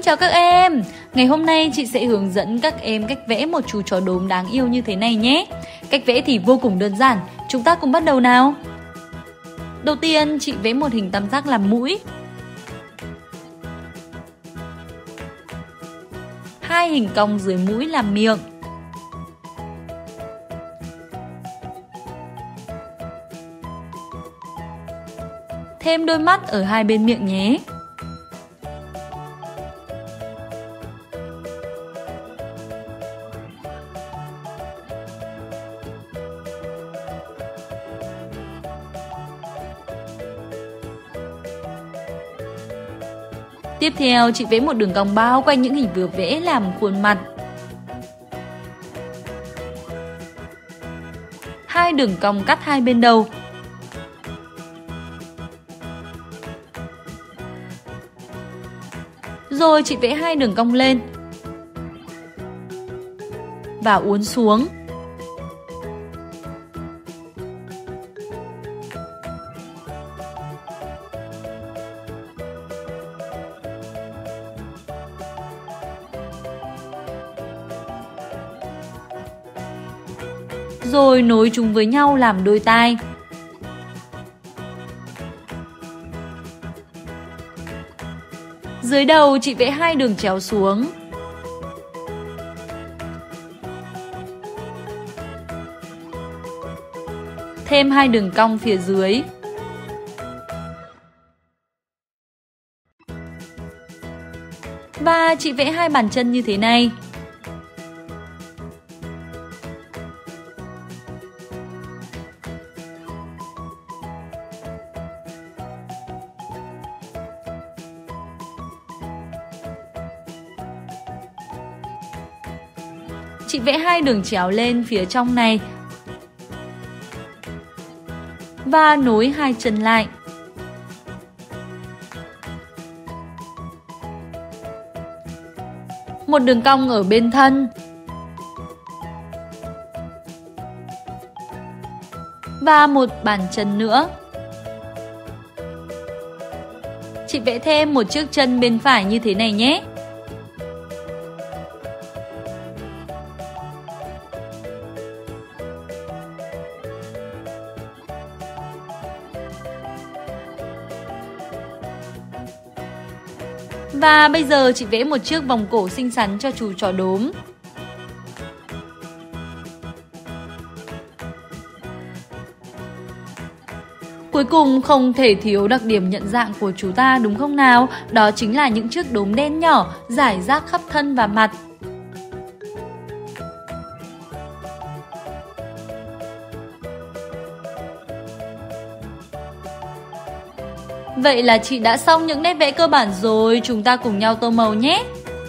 chào các em. Ngày hôm nay chị sẽ hướng dẫn các em cách vẽ một chú chó đốm đáng yêu như thế này nhé. Cách vẽ thì vô cùng đơn giản, chúng ta cùng bắt đầu nào. Đầu tiên chị vẽ một hình tam giác làm mũi, hai hình cong dưới mũi làm miệng, thêm đôi mắt ở hai bên miệng nhé. Tiếp theo chị vẽ một đường cong bao quanh những hình vừa vẽ làm khuôn mặt. Hai đường cong cắt hai bên đầu. Rồi chị vẽ hai đường cong lên và uốn xuống. Rồi nối chúng với nhau làm đôi tai. Dưới đầu chị vẽ hai đường chéo xuống. Thêm hai đường cong phía dưới. Và chị vẽ hai bàn chân như thế này. Chị vẽ hai đường chéo lên phía trong này và nối hai chân lại. Một đường cong ở bên thân và một bàn chân nữa. Chị vẽ thêm một chiếc chân bên phải như thế này nhé. Và bây giờ chị vẽ một chiếc vòng cổ xinh xắn cho chú chó đốm. Cuối cùng không thể thiếu đặc điểm nhận dạng của chú ta đúng không nào? Đó chính là những chiếc đốm đen nhỏ rải rác khắp thân và mặt. Vậy là chị đã xong những nét vẽ cơ bản rồi, chúng ta cùng nhau tô màu nhé!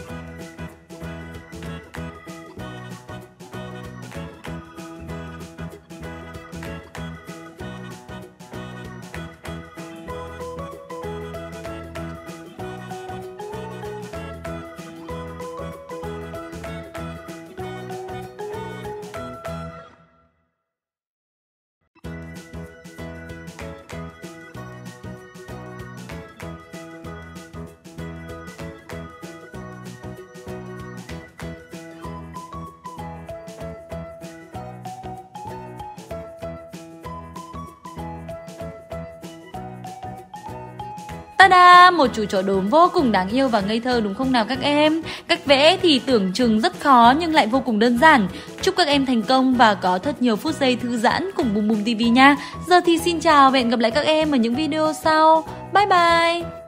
Ta-da! Một chú chó đốm vô cùng đáng yêu và ngây thơ đúng không nào các em? Cách vẽ thì tưởng chừng rất khó nhưng lại vô cùng đơn giản. Chúc các em thành công và có thật nhiều phút giây thư giãn cùng Bum Bum TV nha. Giờ thì xin chào và hẹn gặp lại các em ở những video sau. Bye bye!